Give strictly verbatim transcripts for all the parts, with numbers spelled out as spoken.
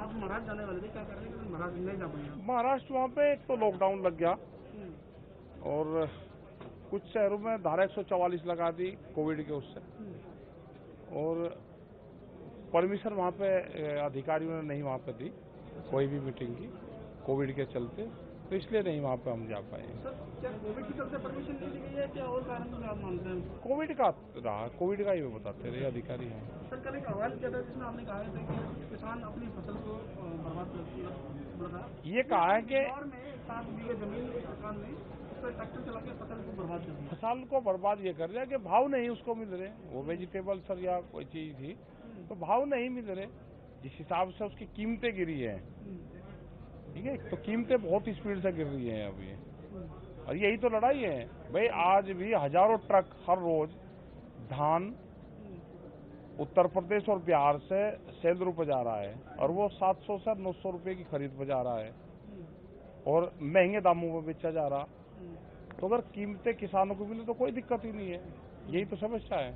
आप महाराष्ट्र जाने वाले थे, क्या कर रहे हैं? महाराष्ट्र नहीं जा पाए। महाराष्ट्र वहाँ पे एक तो लॉकडाउन लग गया और कुछ शहरों में धारा एक सौ चवालीस लगा दी कोविड के उससे, और परमिशन वहाँ पे अ, अधिकारियों ने नहीं वहाँ पे दी कोई भी मीटिंग की कोविड के चलते, तो इसलिए नहीं वहाँ पे हम जा पाए। सर, क्या कोविड के चलते परमिशन नहीं दी गई है, क्या और कारण कुछ आप मानते हैं? कोविड का रहा, कोविड का ही वो बताते रहे अधिकारी हैं। सर, कल एक अहवाल किया था जिसमें आपने कहा था कि किसान अपनी फसल को अ, बर्बाद करती है, बता ये कि कहा है आज कि दौर में सात बीघे जमीन एक किसान ने उस पर ट्रैक्टर चला के फसल को बर्बाद कर दिया। फसल को बर्बाद ये कर दिया कि भाव नहीं उसको मिल रहे, वो वेजिटेबल सर या कोई चीज थी तो भाव नहीं मिल रहे, जिस हिसाब से उसकी कीमतें गिरी है। ठीक है, तो कीमतें बहुत स्पीड से गिर रही हैं अभी, और यही तो लड़ाई है भाई। आज भी हजारों ट्रक हर रोज धान उत्तर प्रदेश और बिहार से सेंद्र पे जा रहा है, और वो सात सौ से नौ सौ रुपए की खरीद पे जा रहा है और महंगे दामों में बेचा जा रहा। तो अगर कीमतें किसानों को मिले तो कोई दिक्कत ही नहीं है, यही तो समस्या है।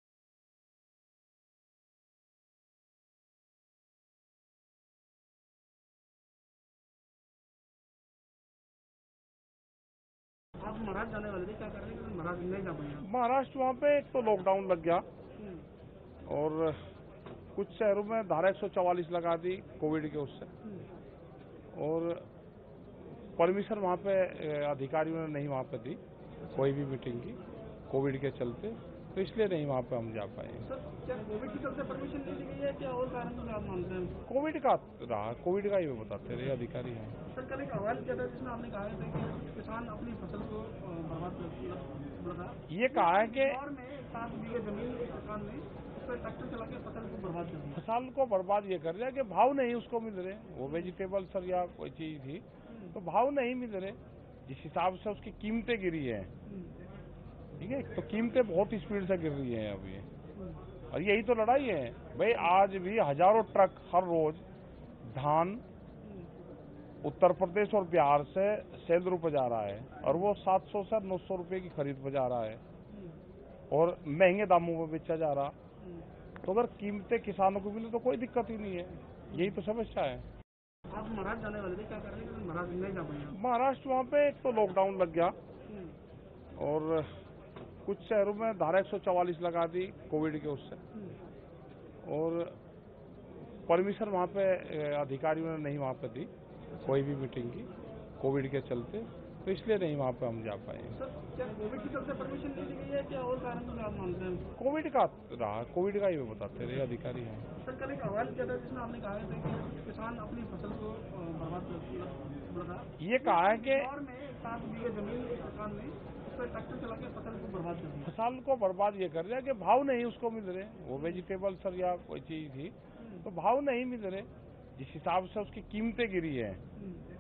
आप महाराष्ट्र जाने वाले थे, क्या कर रहे हैं? महाराष्ट्र नहीं जा पाए। महाराष्ट्र वहाँ पे एक तो लॉकडाउन लग गया और कुछ शहरों में धारा एक सौ चवालीस लगा दी कोविड के उससे, और परमिशन वहाँ पे अ, अधिकारियों ने नहीं वहाँ पे दी कोई भी मीटिंग की कोविड के चलते, तो इसलिए नहीं वहाँ पे हम जा पाए। सर, क्या कोविड के चलते परमिशन नहीं दी गई है, क्या और कारण कुछ आप मानते हैं? कोविड का रहा, कोविड का ही वो बताते रहे अधिकारी हैं। सर, कल एक अहवाल किया था जिसमें आपने कहा था कि किसान अपनी फसल को अ, बर्बाद करती है, बता ये कि कहा है आज कि दौर में सात बीघे जमीन एक किसान ने उस पर ट्रैक्टर चला के फसल को बर्बाद कर दिया। फसल को बर्बाद ये कर दिया कि भाव नहीं उसको मिल रहे, वो वेजिटेबल सर या कोई चीज थी तो भाव नहीं मिल रहे, जिस हिसाब से उसकी कीमतें गिरी है। ठीक है, तो कीमतें बहुत स्पीड से गिर रही हैं अभी, और यही तो लड़ाई है भाई। आज भी हजारों ट्रक हर रोज धान उत्तर प्रदेश और बिहार से सेंद्र पे जा रहा है, और वो सात सौ से नौ सौ रुपए की खरीद पे जा रहा है और महंगे दामों में बेचा जा रहा। तो अगर कीमतें किसानों को मिले तो कोई दिक्कत ही नहीं है, यही तो समस्या है। आप महाराष्ट्र जाने वाले थे, क्या कर रहे हैं? महाराष्ट्र नहीं जा पाए। महाराष्ट्र वहाँ पे एक तो लॉकडाउन लग गया और कुछ शहरों में धारा एक सौ चवालीस लगा दी कोविड के उससे, और परमिशन वहाँ पे अ, अधिकारियों ने नहीं वहाँ पे दी कोई भी मीटिंग की कोविड के चलते, तो इसलिए नहीं वहाँ पे हम जा पाए। सर, क्या कोविड के चलते परमिशन नहीं दी गई है, क्या और कारण कुछ आप मानते हैं? कोविड का रहा, कोविड का ही वो बताते रहे अधिकारी हैं। सर, कल एक अहवाल किया था जिसमें आपने कहा था कि किसान अपनी फसल को अ, बर्बाद करती है, बता ये कि कहा है आज कि दौर में सात बीघे जमीन एक किसान ने उस पर ट्रैक्टर चला के फसल को बर्बाद कर दिया। फसल को बर्बाद ये कर दिया कि भाव नहीं उसको मिल रहे, वो वेजिटेबल सर या कोई चीज थी तो भाव नहीं मिल रहे, जिस हिसाब से उसकी कीमतें गिरी है।